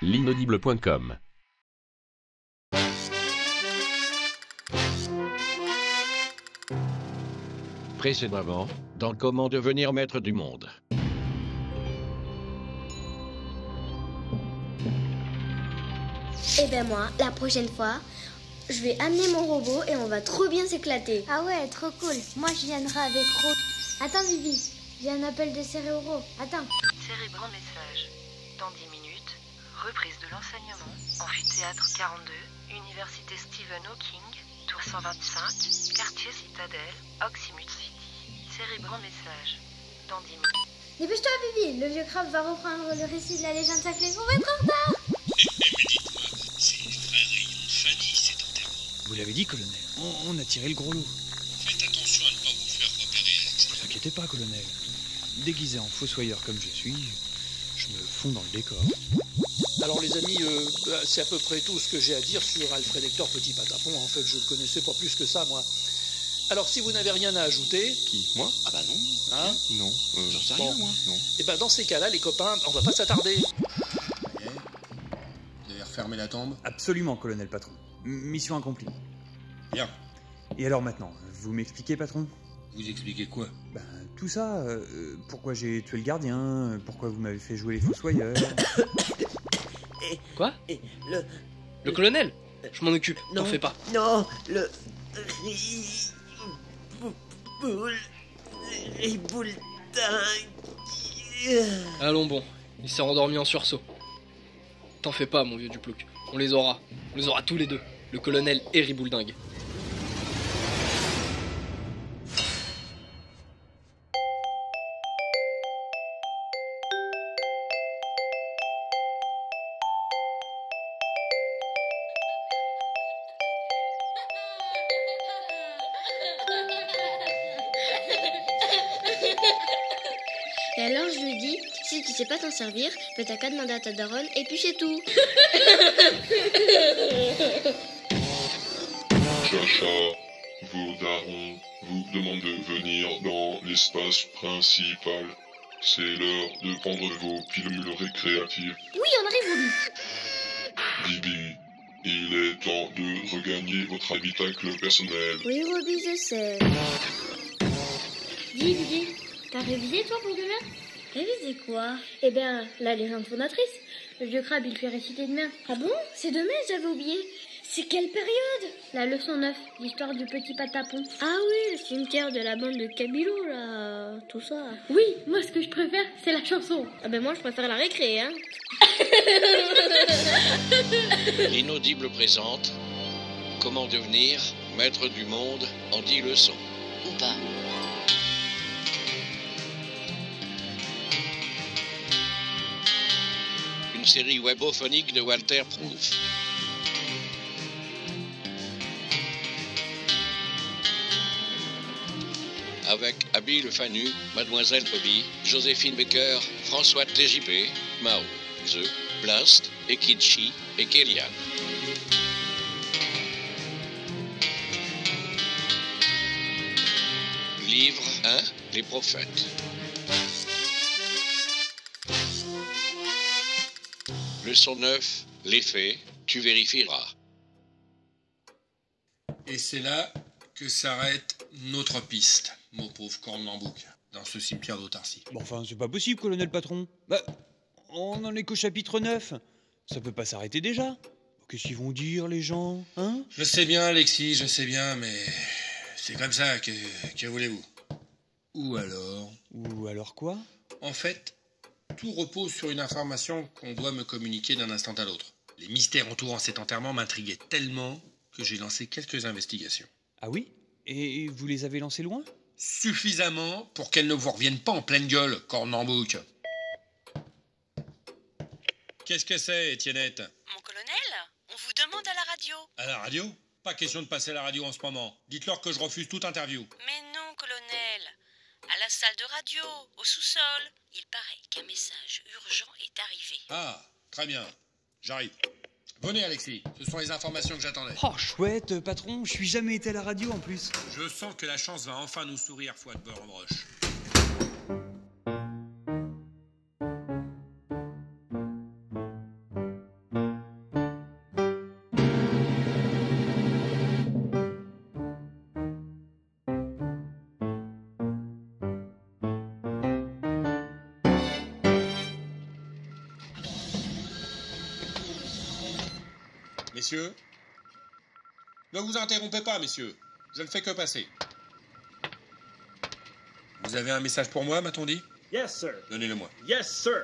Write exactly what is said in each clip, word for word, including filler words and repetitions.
l'inaudible point com. Précédemment, dans Comment devenir maître du monde. Eh ben moi, la prochaine fois, je vais amener mon robot et on va trop bien s'éclater. Ah ouais, trop cool. Moi, je viendrai avec Ro... Attends, Vivi, j'ai un appel de Cérébro. Attends. Cérébro message. Dans dix minutes, reprise de l'enseignement, amphithéâtre quarante-deux, Université Stephen Hawking, tour cent vingt-cinq, quartier Citadelle, Oxymut City. Cérébro message. Dans dix minutes. Dépêche-toi, Vivi, le vieux crabe va reprendre le récit de la légende sacrée. On va être en retard. Vous l'avez dit, colonel, on, on a tiré le gros lot. Faites attention à ne pas vous faire repérer, Alex. Ne vous inquiétez pas, colonel. Déguisé en fossoyeur comme je suis, je me fonds dans le décor. Alors les amis, euh, bah, c'est à peu près tout ce que j'ai à dire sur Alfred Hector Petit Patapon. En fait, je ne le connaissais pas plus que ça, moi. Alors si vous n'avez rien à ajouter... Qui, moi? Ah bah non. Hein? Non. Euh, J'en sais bon, rien, moi. Non. Et ben dans ces cas-là, les copains, on va pas s'attarder. Okay. Vous avez refermé la tombe? Absolument, colonel patron. M- mission accomplie. Bien. Et alors maintenant, vous m'expliquez, patron? Vous expliquez quoi? Ben, tout ça, euh, pourquoi j'ai tué le gardien, pourquoi vous m'avez fait jouer les fossoyeurs... Et, Quoi? Et le... Le colonel? Je m'en occupe, t'en fais pas. Non, le... Riboule... Riboule dingue... Allons bon, il s'est endormi en sursaut. T'en fais pas, mon vieux Duplouc. On les aura. On les aura tous les deux. Le colonel et Ribouledingue. Et alors je lui dis, si tu sais pas t'en servir, ben t'as qu'à demander à ta daronne et puis c'est tout. Chacha, vos darons vous demandent de venir dans l'espace principal. C'est l'heure de prendre vos pilules récréatives. Oui, on arrive, Roby. Bibi, il est temps de regagner votre habitacle personnel. Oui, Roby, je sais. Dis, Vivi, t'as révisé, toi, pour demain? Réviser quoi? Eh bien, la légende fondatrice. Le vieux crabe, il fait réciter demain. Ah bon? C'est demain, j'avais oublié. C'est quelle période? La leçon neuf, l'histoire du petit patapon. Ah oui, le cimetière de la bande de Kabilo, là, tout ça. Oui, moi ce que je préfère, c'est la chanson. Ah ben moi je préfère la récré, hein. L'inaudible présente Comment devenir maître du monde en dix leçons. Ou pas. Une série webophonique de Walter Proof. Avec Abby Le Fanu, Mademoiselle Toby, Joséphine Baker, François T J P, Mao, The, Blast, Ekichi et Kélian. Livre un, Les prophètes. Leçon neuf, les faits, tu vérifieras. Et c'est là que s'arrête notre piste, mon pauvre cornemambouc, dans ce cimetière d'Autarcie. Bon, enfin, c'est pas possible, colonel patron. Bah, on en est qu'au chapitre neuf. Ça peut pas s'arrêter déjà. Qu'est-ce qu'ils vont dire, les gens, hein? Je sais bien, Alexis, je sais bien, mais c'est comme ça, que, que voulez-vous? Ou alors... Ou alors quoi? En fait, tout repose sur une information qu'on doit me communiquer d'un instant à l'autre. Les mystères entourant cet enterrement m'intriguaient tellement que j'ai lancé quelques investigations. Ah oui? Et vous les avez lancés loin? Suffisamment pour qu'elles ne vous reviennent pas en pleine gueule, cornambouc. Qu'est-ce que c'est, Étiennette? Mon colonel, on vous demande à la radio. À la radio? Pas question de passer à la radio en ce moment. Dites-leur que je refuse toute interview. Mais non, colonel. À la salle de radio, au sous-sol. Il paraît qu'un message urgent est arrivé. Ah, très bien. J'arrive. Venez, Alexis. Ce sont les informations que j'attendais. Oh, chouette, patron. Je suis jamais été à la radio, en plus. Je sens que la chance va enfin nous sourire, foi de beurre en broche. messieurs. Ne vous interrompez pas, messieurs. Je ne fais que passer. Vous avez un message pour moi, m'a-t-on dit? Yes, sir. Donnez-le-moi. Yes, sir.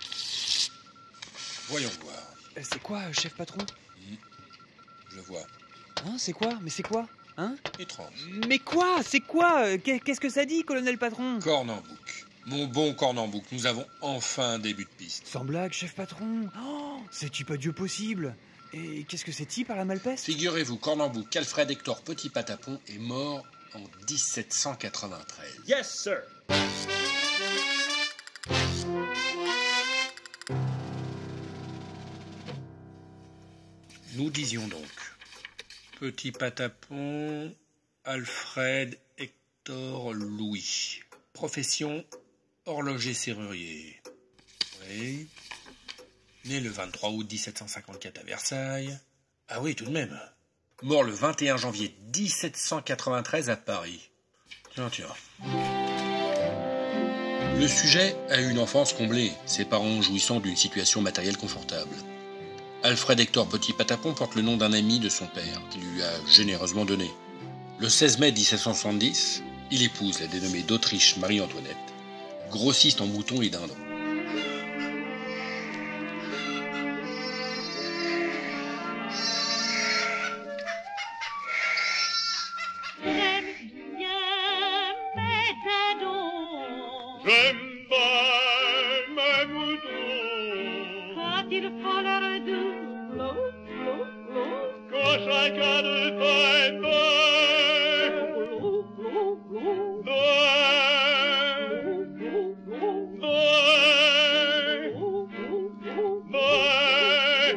Voyons voir. Euh, C'est quoi, euh, chef patron? Hmm. Je vois. Hein, c'est quoi? Mais c'est quoi? Hein? Étrange. Mais quoi? C'est quoi? euh, qu'est- Qu'est-ce que ça dit, colonel patron? Cornambouc. Mon bon Cornambouc, nous avons enfin un début de piste. Sans blague, chef patron. Oh, c'est-tu pas Dieu possible? Et qu'est-ce que c'est-tu par la malpeste? Figurez-vous, Cornambouc, qu'Alfred Hector Petit Patapon est mort en dix-sept cent quatre-vingt-treize. Yes, sir. Nous disions donc Petit Patapon, Alfred Hector Louis. Profession horloger serrurier. Oui. Né le vingt-trois août mille sept cent cinquante-quatre à Versailles. Ah oui, tout de même. Mort le vingt et un janvier mille sept cent quatre-vingt-treize à Paris. Tiens, tiens. Le sujet a eu une enfance comblée, ses parents jouissant d'une situation matérielle confortable. Alfred Hector Petit Patapon porte le nom d'un ami de son père, qui lui a généreusement donné. Le seize mai mille sept cent soixante-dix, il épouse la dénommée d'Autriche Marie-Antoinette, grossiste en moutons et dindons. J'aime bien mes moutons quand ils font leur doux flot, flot, flot. Quand chacun de fait flot, flot, flot. Noël, flot, flot, Noël, flot, flot, Noël,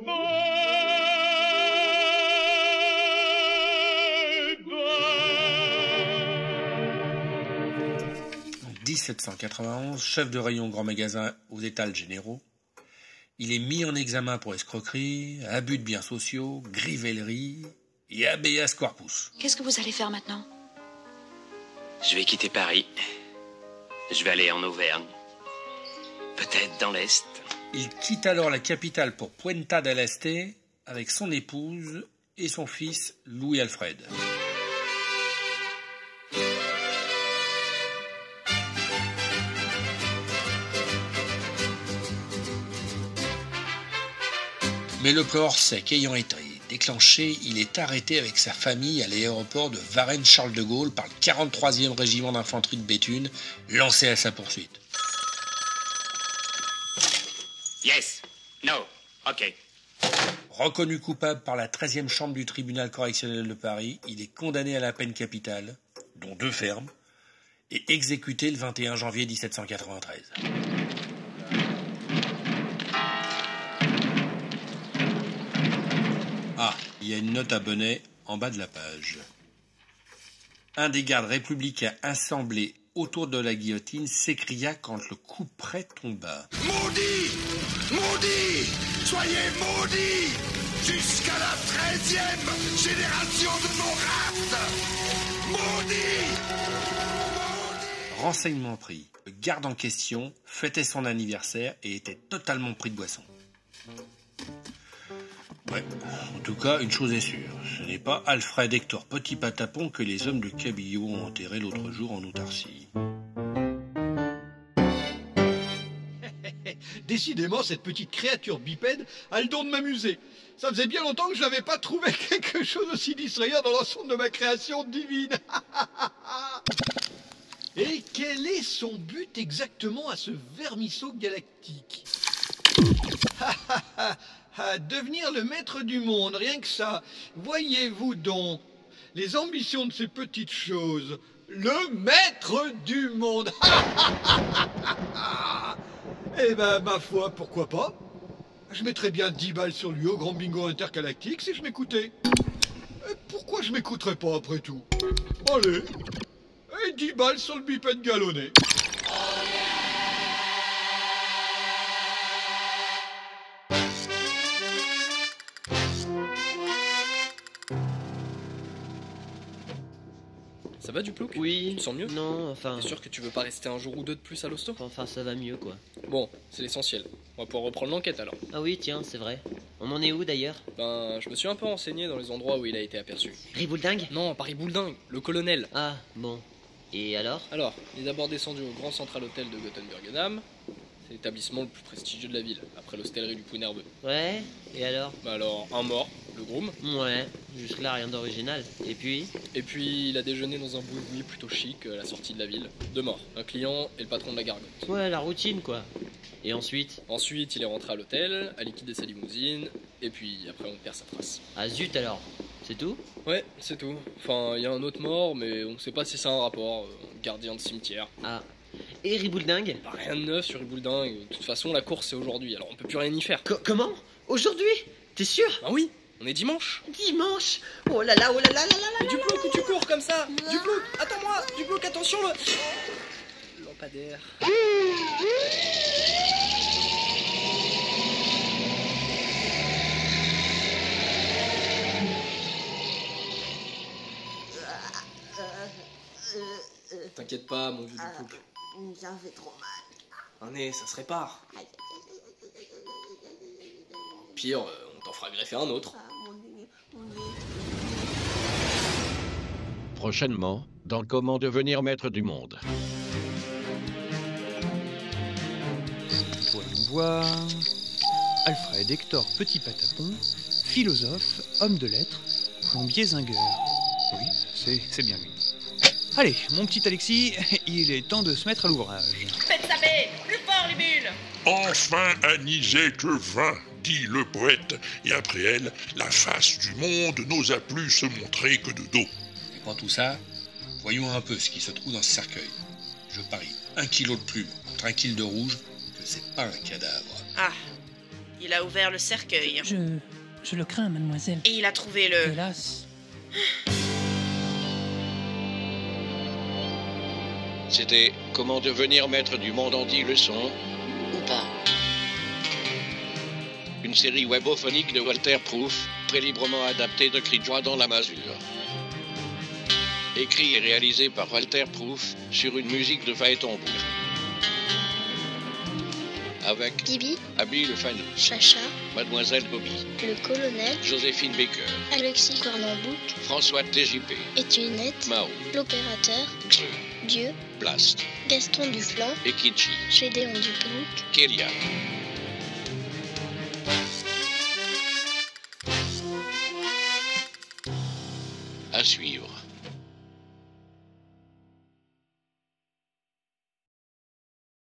mille sept cent quatre-vingt-onze, chef de rayon grand magasin aux étals généraux, il est mis en examen pour escroquerie, abus de biens sociaux, grivellerie et habeas corpus. Qu'est-ce que vous allez faire maintenant? Je vais quitter Paris. Je vais aller en Auvergne. Peut-être dans l'Est. Il quitte alors la capitale pour Puerto del Este avec son épouse et son fils Louis-Alfred. Mais le plan Orsec ayant été déclenché, il est arrêté avec sa famille à l'aéroport de Varennes-Charles de Gaulle par le quarante-troisième régiment d'infanterie de Béthune, lancé à sa poursuite. Yes. No. OK. Reconnu coupable par la treizième chambre du tribunal correctionnel de Paris, il est condamné à la peine capitale, dont deux fermes, et exécuté le vingt et un janvier mille sept cent quatre-vingt-treize. Ah, il y a une note à bonnet en bas de la page. Un des gardes républicains assemblés autour de la guillotine s'écria quand le couperet tomba. Maudit! Maudit! Soyez maudits! Jusqu'à la treizième génération de nos races! Maudit! Renseignement pris. Le garde en question fêtait son anniversaire et était totalement pris de boisson. Ouais, en tout cas, une chose est sûre, ce n'est pas Alfred Hector Petit Patapon que les hommes de Cabillaud ont enterré l'autre jour en autarcie. Décidément, cette petite créature bipède a le don de m'amuser. Ça faisait bien longtemps que je n'avais pas trouvé quelque chose aussi distrayant dans l'ensemble de ma création divine. Et quel est son but exactement à ce vermisseau galactique? À devenir le maître du monde, rien que ça. Voyez-vous donc les ambitions de ces petites choses. Le maître du monde. Eh ben, ma foi, pourquoi pas? Je mettrais bien dix balles sur lui au grand bingo intergalactique si je m'écoutais. Et pourquoi je m'écouterais pas après tout? Allez, et dix balles sur le bipède galonné. Ça va Duplouk? Oui. Tu te sens mieux? Non, enfin... T'es sûr que tu veux pas rester un jour ou deux de plus à l'hosto? Enfin, ça va mieux, quoi. Bon, c'est l'essentiel. On va pouvoir reprendre l'enquête alors. Ah oui, tiens, c'est vrai. On en est où d'ailleurs? Ben, je me suis un peu renseigné dans les endroits où il a été aperçu. Ribouledingue? Non, pas Ribouledingue, le colonel. Ah, bon. Et alors? Alors, il est d'abord descendu au Grand Central Hotel de Gothenburgenham. C'est l'établissement le plus prestigieux de la ville, après l'hostellerie du Puy Nerveux. Ouais, et alors? Bah alors, un mort, le groom. Ouais, jusque-là rien d'original. Et puis? Et puis, il a déjeuné dans un boui-boui plutôt chic à la sortie de la ville. Deux morts, un client et le patron de la gargote. Ouais, la routine quoi. Et ensuite? Ensuite, il est rentré à l'hôtel, a liquidé sa limousine, et puis après on perd sa trace. Ah zut alors, c'est tout? Ouais, c'est tout. Enfin, il y a un autre mort, mais on sait pas si c'est un rapport. Euh, gardien de cimetière. Ah. Et Ribouledingue? Bah, rien de neuf sur Ribouledingue. De toute façon, la course c'est aujourd'hui, alors on peut plus rien y faire. Co- comment? Aujourd'hui? T'es sûr? Bah oui, on est dimanche. Dimanche? Oh là là, oh là là là là là. Mais Duplouk, où tu cours comme ça? Duplouk, attends-moi! Duplouk, attention le... Oh, lampadaire. T'inquiète pas, mon vieux Duplouk. Ça fait trop mal. Un nez, ça se répare. Pire, euh, on t'en fera greffer un autre. Prochainement, dans Comment devenir maître du monde. Voyons voir. Alfred Hector Petit Patapon, philosophe, homme de lettres, plombier zingueur. Oui, c'est, c'est bien lui. Allez, mon petit Alexis, il est temps de se mettre à l'ouvrage. Faites taper! Plus fort les bulles! Enfin Anisette vint, dit le poète, et après elle, la face du monde n'osa plus se montrer que de dos. Pour tout ça, voyons un peu ce qui se trouve dans ce cercueil. Je parie un kilo de plume contre un kilo de rouge que c'est pas un cadavre. Ah, il a ouvert le cercueil. Je... je le crains, mademoiselle. Et il a trouvé le... Hélas. C'était Comment devenir maître du monde en dix leçons, Ou pas. une série webophonique de Walter Proof, très librement adaptée de Cris de joie dans la masure. Écrit et réalisé par Walter Proof sur une musique de Phaéton Bouge. Avec Bibi, Abby Le Fanou, Chacha, Mademoiselle Bobby, le colonel, Joséphine Baker, Alexis Cornambouc, François T J P, Étuinette, Mao, l'opérateur, Xeux, Dieu, Blast, Gaston Duflan, et Kitchi, Gédéon Duplouk, Kélia. À suivre.